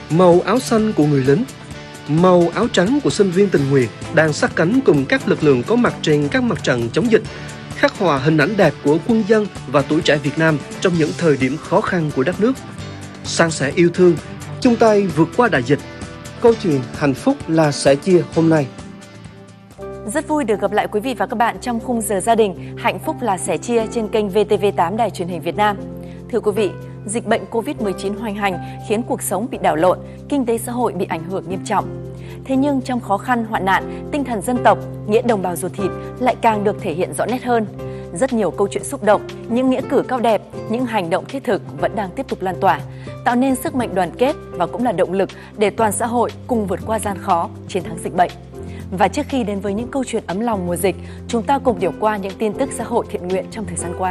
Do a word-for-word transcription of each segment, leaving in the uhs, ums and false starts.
Màu áo xanh của người lính, màu áo trắng của sinh viên tình nguyện đang sát cánh cùng các lực lượng có mặt trên các mặt trận chống dịch, khắc họa hình ảnh đẹp của quân dân và tuổi trẻ Việt Nam trong những thời điểm khó khăn của đất nước. San sẻ yêu thương, chung tay vượt qua đại dịch. Câu chuyện hạnh phúc là sẻ chia hôm nay. Rất vui được gặp lại quý vị và các bạn trong khung giờ gia đình hạnh phúc là sẻ chia trên kênh vê tê vê tám Đài Truyền hình Việt Nam. Thưa quý vị, dịch bệnh covid mười chín hoành hành khiến cuộc sống bị đảo lộn, kinh tế xã hội bị ảnh hưởng nghiêm trọng. Thế nhưng trong khó khăn hoạn nạn, tinh thần dân tộc, nghĩa đồng bào ruột thịt lại càng được thể hiện rõ nét hơn. Rất nhiều câu chuyện xúc động, những nghĩa cử cao đẹp, những hành động thiết thực vẫn đang tiếp tục lan tỏa, tạo nên sức mạnh đoàn kết và cũng là động lực để toàn xã hội cùng vượt qua gian khó, chiến thắng dịch bệnh. Và trước khi đến với những câu chuyện ấm lòng mùa dịch, chúng ta cùng điểm qua những tin tức xã hội thiện nguyện trong thời gian qua.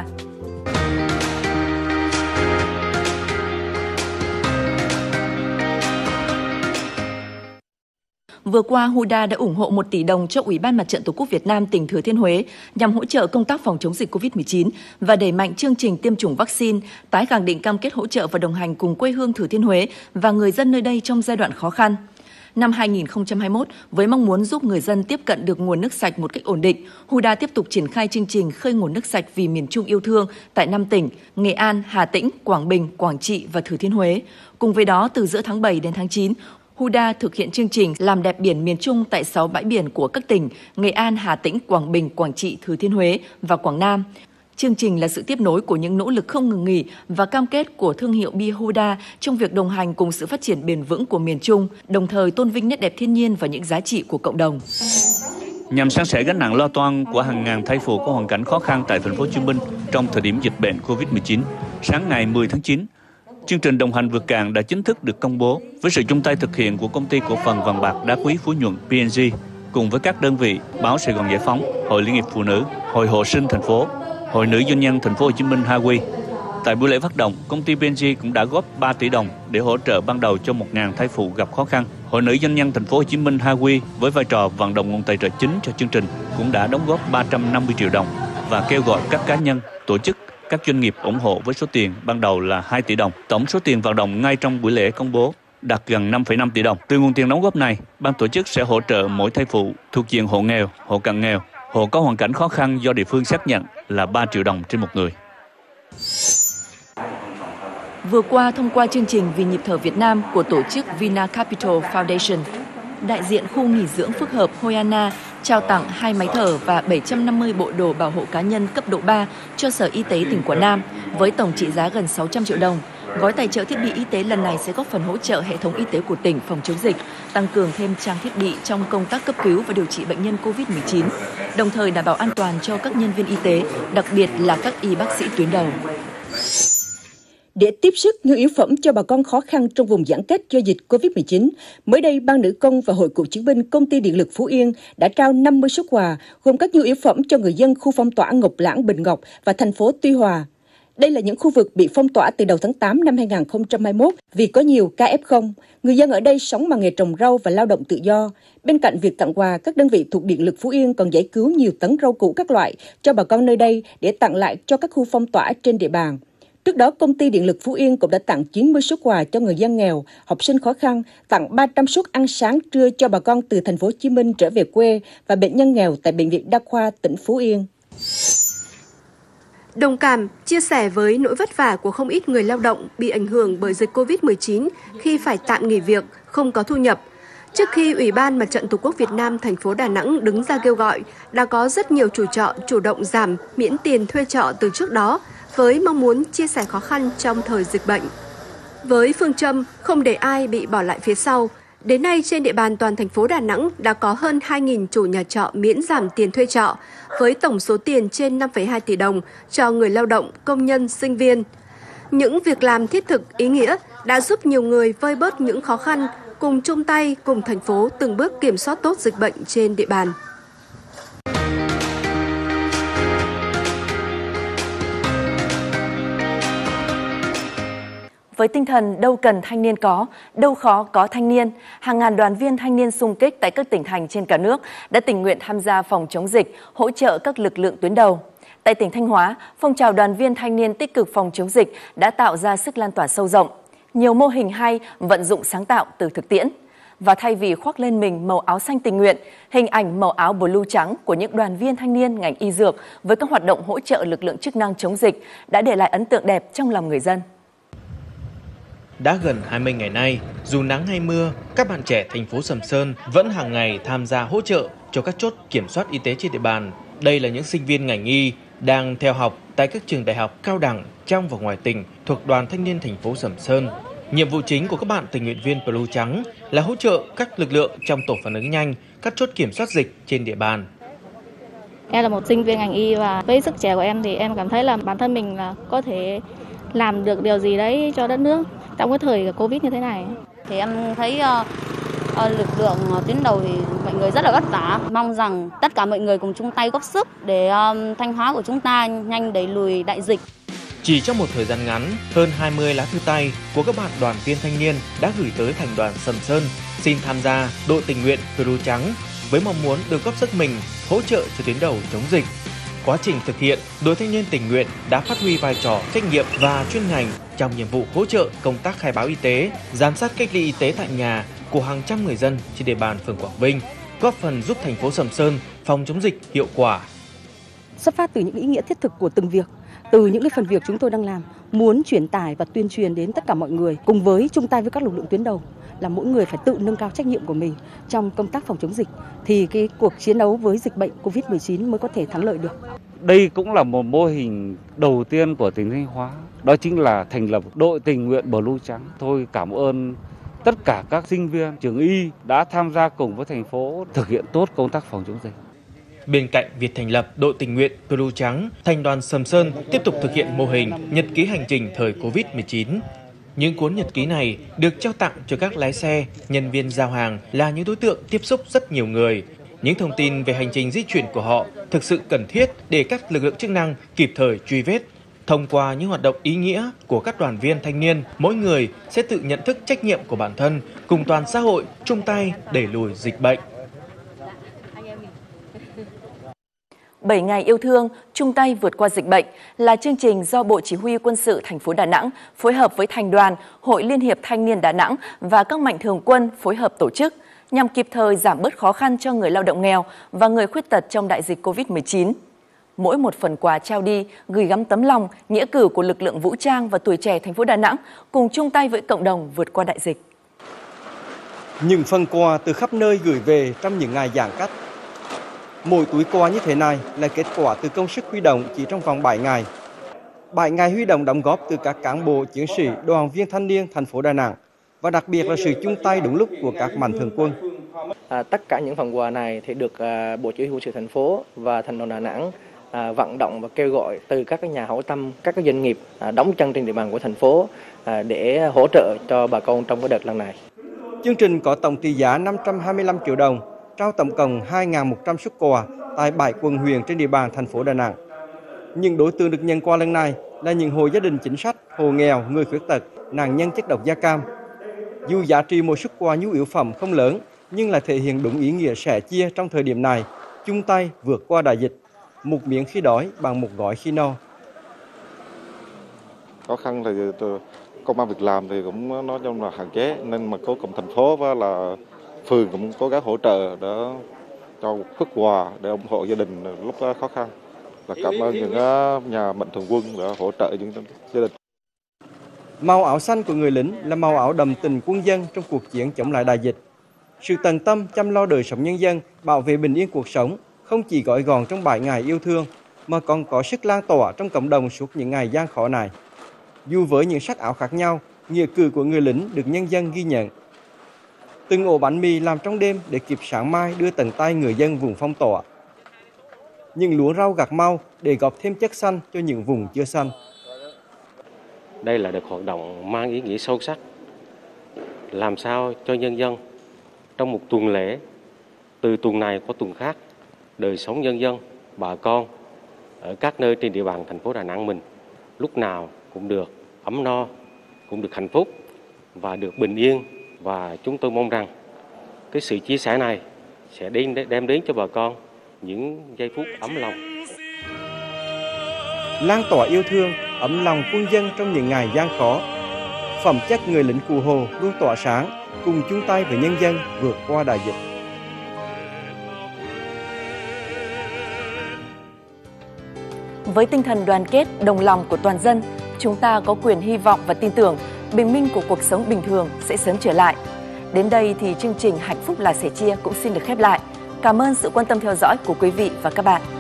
Vừa qua, Huda đã ủng hộ một tỷ đồng cho Ủy ban Mặt trận Tổ quốc Việt Nam tỉnh Thừa Thiên Huế nhằm hỗ trợ công tác phòng chống dịch covid mười chín và đẩy mạnh chương trình tiêm chủng vaccine, tái khẳng định cam kết hỗ trợ và đồng hành cùng quê hương Thừa Thiên Huế và người dân nơi đây trong giai đoạn khó khăn. Năm hai nghìn không trăm hai mươi mốt, với mong muốn giúp người dân tiếp cận được nguồn nước sạch một cách ổn định, Huda tiếp tục triển khai chương trình khơi nguồn nước sạch vì miền Trung yêu thương tại năm tỉnh Nghệ An, Hà Tĩnh, Quảng Bình, Quảng Trị và Thừa Thiên Huế. Cùng với đó, từ giữa tháng bảy đến tháng chín, Huda thực hiện chương trình làm đẹp biển miền Trung tại sáu bãi biển của các tỉnh Nghệ An, Hà Tĩnh, Quảng Bình, Quảng Trị, Thừa Thiên Huế và Quảng Nam. Chương trình là sự tiếp nối của những nỗ lực không ngừng nghỉ và cam kết của thương hiệu bia Huda trong việc đồng hành cùng sự phát triển bền vững của miền Trung, đồng thời tôn vinh nét đẹp thiên nhiên và những giá trị của cộng đồng. Nhằm san sẻ gánh nặng lo toan của hàng ngàn thai phụ có hoàn cảnh khó khăn tại thành phố Hồ Chí Minh trong thời điểm dịch bệnh covid mười chín, sáng ngày mười tháng chín, chương trình đồng hành vượt cạn đã chính thức được công bố với sự chung tay thực hiện của công ty cổ phần vàng bạc đá quý Phú Nhuận pê en giê cùng với các đơn vị báo Sài Gòn Giải Phóng, Hội Liên hiệp Phụ nữ, Hội Hộ sinh thành phố, Hội Nữ Doanh nhân thành phố Hồ Chí Minh ha quy. Tại buổi lễ phát động, công ty pê en giê cũng đã góp ba tỷ đồng để hỗ trợ ban đầu cho một nghìn thai phụ gặp khó khăn. Hội Nữ Doanh nhân thành phố Hồ Chí Minh ha quy với vai trò vận động nguồn tài trợ chính cho chương trình cũng đã đóng góp ba trăm năm mươi triệu đồng và kêu gọi các cá nhân, tổ chức, các doanh nghiệp ủng hộ với số tiền ban đầu là hai tỷ đồng. Tổng số tiền vận động ngay trong buổi lễ công bố đạt gần năm phẩy năm tỷ đồng. Từ nguồn tiền đóng góp này, ban tổ chức sẽ hỗ trợ mỗi thai phụ thuộc diện hộ nghèo, hộ cận nghèo, hộ có hoàn cảnh khó khăn do địa phương xác nhận là ba triệu đồng trên một người. Vừa qua, thông qua chương trình Vì nhịp thở Việt Nam của tổ chức Vina Capital Foundation, đại diện khu nghỉ dưỡng phức hợp Hoiana trao tặng hai máy thở và bảy trăm năm mươi bộ đồ bảo hộ cá nhân cấp độ ba cho Sở Y tế tỉnh Quảng Nam với tổng trị giá gần sáu trăm triệu đồng. Gói tài trợ thiết bị y tế lần này sẽ góp phần hỗ trợ hệ thống y tế của tỉnh phòng chống dịch, tăng cường thêm trang thiết bị trong công tác cấp cứu và điều trị bệnh nhân covid mười chín, đồng thời đảm bảo an toàn cho các nhân viên y tế, đặc biệt là các y bác sĩ tuyến đầu. Để tiếp sức nhu yếu phẩm cho bà con khó khăn trong vùng giãn cách do dịch covid mười chín, mới đây Ban Nữ công và Hội Cựu chiến binh Công ty Điện lực Phú Yên đã trao năm mươi suất quà gồm các nhu yếu phẩm cho người dân khu phong tỏa Ngọc Lãng, Bình Ngọc và thành phố Tuy Hòa. Đây là những khu vực bị phong tỏa từ đầu tháng tám năm hai nghìn không trăm hai mươi mốt vì có nhiều ca ép không. Người dân ở đây sống bằng nghề trồng rau và lao động tự do. Bên cạnh việc tặng quà, các đơn vị thuộc Điện lực Phú Yên còn giải cứu nhiều tấn rau củ các loại cho bà con nơi đây để tặng lại cho các khu phong tỏa trên địa bàn. Trước đó, Công ty Điện lực Phú Yên cũng đã tặng chín mươi suất quà cho người dân nghèo, học sinh khó khăn, tặng ba trăm suất ăn sáng trưa cho bà con từ thành phố Hồ Chí Minh trở về quê và bệnh nhân nghèo tại Bệnh viện Đa khoa tỉnh Phú Yên. Đồng cảm, chia sẻ với nỗi vất vả của không ít người lao động bị ảnh hưởng bởi dịch covid mười chín khi phải tạm nghỉ việc, không có thu nhập. Trước khi Ủy ban Mặt trận Tổ quốc Việt Nam thành phố Đà Nẵng đứng ra kêu gọi, đã có rất nhiều chủ trọ chủ động giảm miễn tiền thuê trọ từ trước đó, với mong muốn chia sẻ khó khăn trong thời dịch bệnh. Với phương châm không để ai bị bỏ lại phía sau, đến nay trên địa bàn toàn thành phố Đà Nẵng đã có hơn hai nghìn chủ nhà trọ miễn giảm tiền thuê trọ, với tổng số tiền trên năm phẩy hai tỷ đồng cho người lao động, công nhân, sinh viên. Những việc làm thiết thực, ý nghĩa đã giúp nhiều người vơi bớt những khó khăn, cùng chung tay cùng thành phố từng bước kiểm soát tốt dịch bệnh trên địa bàn. Với tinh thần đâu cần thanh niên có, đâu khó có thanh niên, hàng ngàn đoàn viên thanh niên xung kích tại các tỉnh thành trên cả nước đã tình nguyện tham gia phòng chống dịch, hỗ trợ các lực lượng tuyến đầu. Tại tỉnh Thanh Hóa, phong trào đoàn viên thanh niên tích cực phòng chống dịch đã tạo ra sức lan tỏa sâu rộng. nhiều mô hình hay, vận dụng sáng tạo từ thực tiễn. Và thay vì khoác lên mình màu áo xanh tình nguyện, hình ảnh màu áo blue trắng của những đoàn viên thanh niên ngành y dược với các hoạt động hỗ trợ lực lượng chức năng chống dịch đã để lại ấn tượng đẹp trong lòng người dân. Đã gần hai mươi ngày nay, dù nắng hay mưa, các bạn trẻ thành phố Sầm Sơn vẫn hàng ngày tham gia hỗ trợ cho các chốt kiểm soát y tế trên địa bàn. Đây là những sinh viên ngành y đang theo học tại các trường đại học cao đẳng trong và ngoài tỉnh thuộc Đoàn Thanh niên thành phố Sầm Sơn. Nhiệm vụ chính của các bạn tình nguyện viên Blue Trắng là hỗ trợ các lực lượng trong tổ phản ứng nhanh, các chốt kiểm soát dịch trên địa bàn. Em là một sinh viên ngành y và với sức trẻ của em thì em cảm thấy là bản thân mình là có thể làm được điều gì đấy cho đất nước trong cái thời Covid như thế này. Thì em thấy uh, uh, lực lượng tuyến đầu thì mọi người rất là vất vả. Mong rằng tất cả mọi người cùng chung tay góp sức để um, Thanh Hóa của chúng ta nhanh đẩy lùi đại dịch. Chỉ trong một thời gian ngắn, hơn hai mươi lá thư tay của các bạn đoàn viên thanh niên đã gửi tới thành đoàn Sầm Sơn xin tham gia đội tình nguyện Blue Trắng với mong muốn được góp sức mình hỗ trợ cho tuyến đầu chống dịch. Quá trình thực hiện, đội thanh niên tình nguyện đã phát huy vai trò trách nhiệm và chuyên ngành trong nhiệm vụ hỗ trợ công tác khai báo y tế, giám sát cách ly y tế tại nhà của hàng trăm người dân trên địa bàn phường Quảng Vinh, góp phần giúp thành phố Sầm Sơn phòng chống dịch hiệu quả. Xuất phát từ những ý nghĩa thiết thực của từng việc, từ những cái phần việc chúng tôi đang làm, muốn truyền tải và tuyên truyền đến tất cả mọi người, cùng với chung tay với các lực lượng tuyến đầu, là mỗi người phải tự nâng cao trách nhiệm của mình trong công tác phòng chống dịch, thì cái cuộc chiến đấu với dịch bệnh Covid mười chín mới có thể thắng lợi được. Đây cũng là một mô hình đầu tiên của tỉnh Thanh Hóa, đó chính là thành lập đội tình nguyện Blue Trắng. Tôi cảm ơn tất cả các sinh viên trường y đã tham gia cùng với thành phố thực hiện tốt công tác phòng chống dịch. Bên cạnh việc thành lập đội tình nguyện Blue Trắng, Thành đoàn Sầm Sơn tiếp tục thực hiện mô hình nhật ký hành trình thời Covid mười chín. Những cuốn nhật ký này được trao tặng cho các lái xe, nhân viên giao hàng là những đối tượng tiếp xúc rất nhiều người. Những thông tin về hành trình di chuyển của họ thực sự cần thiết để các lực lượng chức năng kịp thời truy vết. Thông qua những hoạt động ý nghĩa của các đoàn viên thanh niên, mỗi người sẽ tự nhận thức trách nhiệm của bản thân, cùng toàn xã hội chung tay đẩy lùi dịch bệnh. bảy ngày yêu thương, chung tay vượt qua dịch bệnh là chương trình do Bộ Chỉ huy Quân sự thành phố Đà Nẵng phối hợp với Thành đoàn, Hội Liên hiệp Thanh niên Đà Nẵng và các mạnh thường quân phối hợp tổ chức nhằm kịp thời giảm bớt khó khăn cho người lao động nghèo và người khuyết tật trong đại dịch Covid mười chín. Mỗi một phần quà trao đi gửi gắm tấm lòng, nghĩa cử của lực lượng vũ trang và tuổi trẻ thành phố Đà Nẵng cùng chung tay với cộng đồng vượt qua đại dịch. Những phần quà từ khắp nơi gửi về trong những ngày giãn cách. Mỗi túi quà như thế này là kết quả từ công sức huy động chỉ trong vòng bảy ngày. bảy ngày huy động đóng góp từ các cán bộ, chiến sĩ, đoàn viên thanh niên thành phố Đà Nẵng và đặc biệt là sự chung tay đúng lúc của các mạnh thường quân. À, tất cả những phần quà này thì được à, Bộ Chỉ huy Quân sự thành phố và Thành đoàn Đà Nẵng à, vận động và kêu gọi từ các nhà hảo tâm, các doanh nghiệp à, đóng chân trên địa bàn của thành phố à, để hỗ trợ cho bà con trong cái đợt lần này. Chương trình có tổng trị giá năm trăm hai mươi lăm triệu đồng, trao tổng cộng hai nghìn một trăm suất quà tại bảy quận huyện trên địa bàn thành phố Đà Nẵng. Những đối tượng được nhận quà lần này là những hộ gia đình chính sách, hộ nghèo, người khuyết tật, nạn nhân chất độc da cam. Dù giá trị một suất quà nhu yếu phẩm không lớn, nhưng là thể hiện đúng ý nghĩa sẻ chia trong thời điểm này, chung tay vượt qua đại dịch, một miếng khi đói bằng một gói khi no. Khó khăn thì công an việc làm thì cũng nói chung là hạn chế, nên mà cố cùng thành phố và là phường cũng cố gắng hỗ trợ để cho xuất quà để ủng hộ gia đình lúc khó khăn. Là cảm ơn những nhà mạnh thường quân đã hỗ trợ những gia đình. Màu áo xanh của người lính là màu áo đậm tình quân dân trong cuộc chiến chống lại đại dịch. Sự tận tâm chăm lo đời sống nhân dân, bảo vệ bình yên cuộc sống không chỉ gói gọn trong bảy ngày yêu thương mà còn có sức lan tỏa trong cộng đồng suốt những ngày gian khó này. Dù với những sắc áo khác nhau, nghĩa cử của người lính được nhân dân ghi nhận. Từng ổ bánh mì làm trong đêm để kịp sáng mai đưa tận tay người dân vùng phong tỏa. Những lúa rau gặt mau để góp thêm chất xanh cho những vùng chưa xanh. Đây là đợt hoạt động mang ý nghĩa sâu sắc. Làm sao cho nhân dân trong một tuần lễ, từ tuần này qua tuần khác, đời sống nhân dân, bà con ở các nơi trên địa bàn thành phố Đà Nẵng mình lúc nào cũng được ấm no, cũng được hạnh phúc và được bình yên. Và chúng tôi mong rằng cái sự chia sẻ này sẽ đem đem đến cho bà con những giây phút ấm lòng. Lan tỏa yêu thương, ấm lòng quân dân trong những ngày gian khó. phẩm chất người lính cụ Hồ luôn tỏa sáng, cùng chung tay với nhân dân vượt qua đại dịch. Với tinh thần đoàn kết, đồng lòng của toàn dân, chúng ta có quyền hy vọng và tin tưởng bình minh của cuộc sống bình thường sẽ sớm trở lại. Đến đây thì chương trình Hạnh phúc là sẻ chia cũng xin được khép lại. Cảm ơn sự quan tâm theo dõi của quý vị và các bạn.